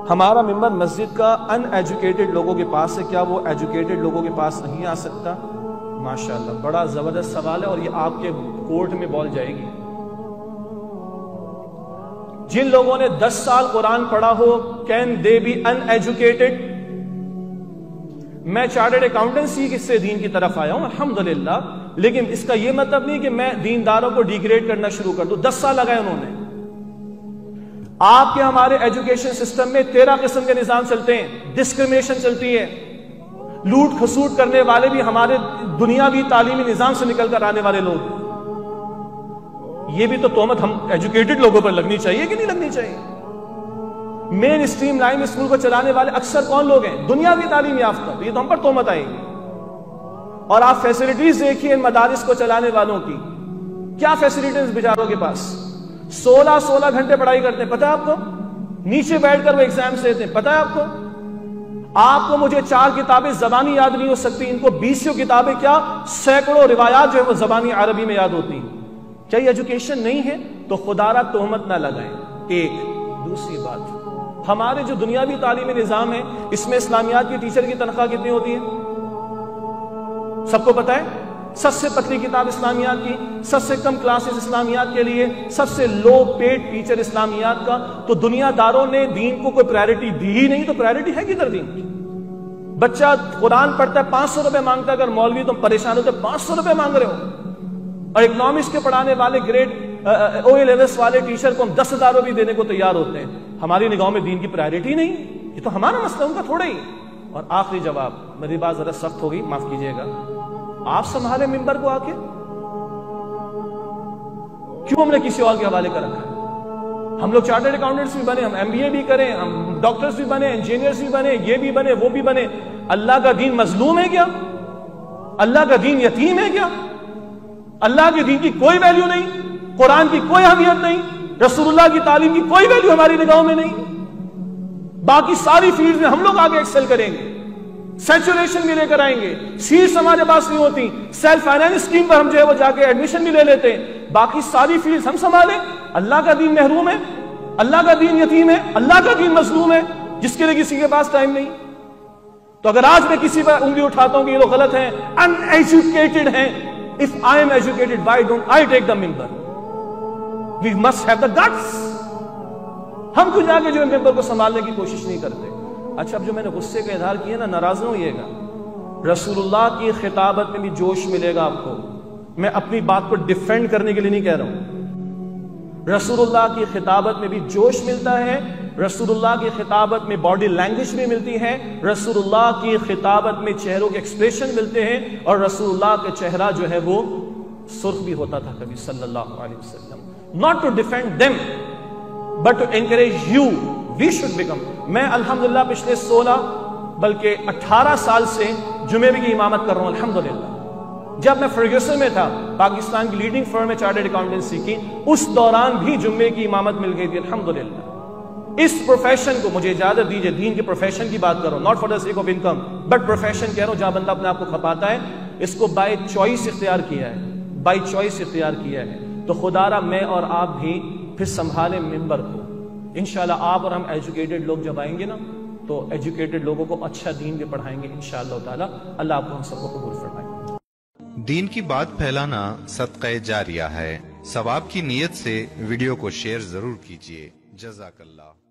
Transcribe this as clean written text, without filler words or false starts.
ہمارا ممبر مسجد کا ان ایجوکیٹڈ لوگوں کے پاس ہے، کیا وہ ایجوکیٹڈ لوگوں کے پاس نہیں آ سکتا؟ ماشاءاللہ، بڑا زبردست سوال ہے اور یہ آپ کے کورٹ میں بول جائے گی۔ جن لوگوں نے 10 سال قرآن پڑھا ہو، can they be uneducated? میں چارٹرڈ اکاؤنٹنسی سے دین کی طرف آیا ہوں الحمدللہ، لیکن اس کا یہ مطلب نہیں کہ میں دینداروں کو ڈیگریڈ کرنا شروع کر دوں۔ 10 سال لگائے انہوں نے۔ آپ کے ہمارے ایجوکیشن سسٹم میں 13 قسم کے نظام چلتے ہیں، ڈسکریمنیشن چلتی ہے، لوٹ کھسوٹ کرنے والے بھی ہمارے دنیاوی تعلیمی نظام سے نکل کر آنے والے لوگ ہیں۔ یہ بھی تو تہمت ہم ایجوکیٹڈ لوگوں پر لگنی چاہیے کہ نہیں لگنی چاہیے؟ مین اسٹریم لائن اسکول کو چلانے والے اکثر کون لوگ ہیں؟ دنیاوی تعلیم یافتہ۔ یہ تو ہم پر تہمت آئے گی۔ اور آپ فیسلٹیز دیکھیے ان مدارس کو چلانے والوں کی، کیا فیسلٹیز بیچاروں کے پاس؟ 16 گھنٹے پڑھائی کرتے ہیں، پتہ ہے آپ کو؟ نیچے بیٹھ کر وہ ایگزامز دیتے ہیں، پتہ ہے آپ کو؟ آپ کو مجھے 4 کتابیں زبانی یاد نہیں ہو سکتی، ان کو 20 کتابیں کیا سینکڑوں روایات جو ہے وہ زبانی عربی میں یاد ہوتی ہیں۔ کیا یہ ایجوکیشن نہیں ہے؟ تو خدا را تہمت نہ لگائیں۔ ایک دوسری بات، ہمارے جو دنیاوی تعلیمی نظام ہے اس میں اسلامیات کی ٹیچر کی تنخواہ کتنی ہوتی ہے؟ سب کو پتہ ہے؟ سب سے پتلی کتاب اسلامیات کی، سب سے کم کلاسز اسلامیات کے لیے، سب سے لو پیڈ ٹیچر اسلامیات کا۔ تو دنیا داروں نے دین کو کوئی پرائرٹی دی ہی نہیں، تو پرائرٹی ہے کدھر دین کی؟ بچہ قرآن پڑھتا ہے 500 روپے مانگتا ہے، اگر مولوی تم پریشان ہوتے 500 روپے مانگ رہے ہو، اور اکنامکس کے پڑھانے والے گریڈ او اے لیولز والے ٹیچر کو ہم 10,000 روپے دینے کو تیار ہوتے ہیں۔ ہماری نگاہوں میں دین کی پرائرٹی نہیں، یہ تو ہمارا مسئلہ، ان کا تھوڑا ہی۔ اور آخری جواب، میری بات ذرا سخت ہوگی، معاف کیجئے گا، آپ سنبھالے ممبر کو آ کے، کیوں ہم نے کسی اور کے حوالے کر رکھا ہے؟ ہم لوگ چارٹرڈ اکاؤنٹنٹس بھی بنے، ہم MBA بھی کریں، ہم ڈاکٹرز بھی بنے، انجینئرز بھی بنے، یہ بھی بنے، وہ بھی بنے۔ اللہ کا دین مظلوم ہے کیا؟ اللہ کا دین یتیم ہے کیا؟ اللہ کے دین کی کوئی ویلیو نہیں، قرآن کی کوئی اہمیت نہیں، رسول اللہ کی تعلیم کی کوئی ویلیو ہماری نگاہوں میں نہیں؟ باقی ساری فیلڈز میں ہم لوگ آگے ایکسل کریں گے، سیچوریشن بھی لے کر آئیں گے، سیٹس ہمارے پاس نہیں ہوتی، سیلف فائنانس اسکیم پر ہم جو ہے وہ جا کے ایڈمیشن بھی لے لیتے ہیں، باقی ساری فیلڈز ہم سنبھالیں۔ اللہ کا دین محروم ہے، اللہ کا دین یتیم ہے، اللہ کا دین مظلوم ہے، جس کے لیے کسی کے پاس ٹائم نہیں۔ تو اگر آج میں کسی پر انگلی اٹھاتا ہوں کہ یہ لوگ غلط ہیں، ان ایجوکیٹڈ ہیں، if I am educated, why don't I take the member? We must have the guts. ہم کچھ آگے جو ممبر کو سنبھالنے کی کوشش نہیں کرتے۔ اچھا، اب جو میں نے غصے کا اظہار کیا نا، ناراض نہ ہوئیے گا، رسول اللہ کی خطابت میں بھی جوش ملے گا آپ کو۔ میں اپنی بات کو ڈیفینڈ کرنے کے لیے نہیں کہہ رہا ہوں، رسول اللہ کی خطابت میں بھی جوش ملتا ہے، رسول اللہ کی خطابت میں باڈی لینگویج بھی ملتی ہے، رسول اللہ کی خطابت میں چہروں کے ایکسپریشن ملتے ہیں، اور رسول اللہ کا چہرہ جو ہے وہ سرخ بھی ہوتا تھا کبھی صلی اللہ علیہ وسلم۔ not to defend them but to encourage you, we should become۔ میں الحمدللہ پچھلے 16 بلکہ 18 سال سے جمعے کی امامت کر رہا ہوں الحمدللہ۔ جب میں فرگیوسن میں تھا، پاکستان کی لیڈنگ فرم ہے چارٹرڈ اکاؤنٹنسی کی، اس دوران بھی جمعے کی امامت مل گئی تھی الحمدللہ۔ اس پروفیشن کو مجھے اجازت دیجئے، دین کے پروفیشن کی بات کرو، not for the sake of income but profession کہہ رہا ہوں، جہاں بندہ اپنے آپ کو کھپاتا ہے، اس کو بائی چوائس اختیار کیا ہے، بائی چوائس اختیار کیا ہے۔ تو خدا را میں اور آپ بھی پھر سنبھالیں ممبر کو۔ انشاءاللہ آپ اور ہم ایجوکیٹڈ لوگ جب آئیں گے نا، تو ایجوکیٹڈ لوگوں کو اچھا دین بھی پڑھائیں گے انشاءاللہ تعالی۔ اللہ آپ کو ہم سب کو قبول فرمائے۔ دین کی بات پھیلانا صدقہ جاریہ ہے، ثواب کی نیت سے ویڈیو کو شیئر ضرور کیجیے۔ جزاک اللہ۔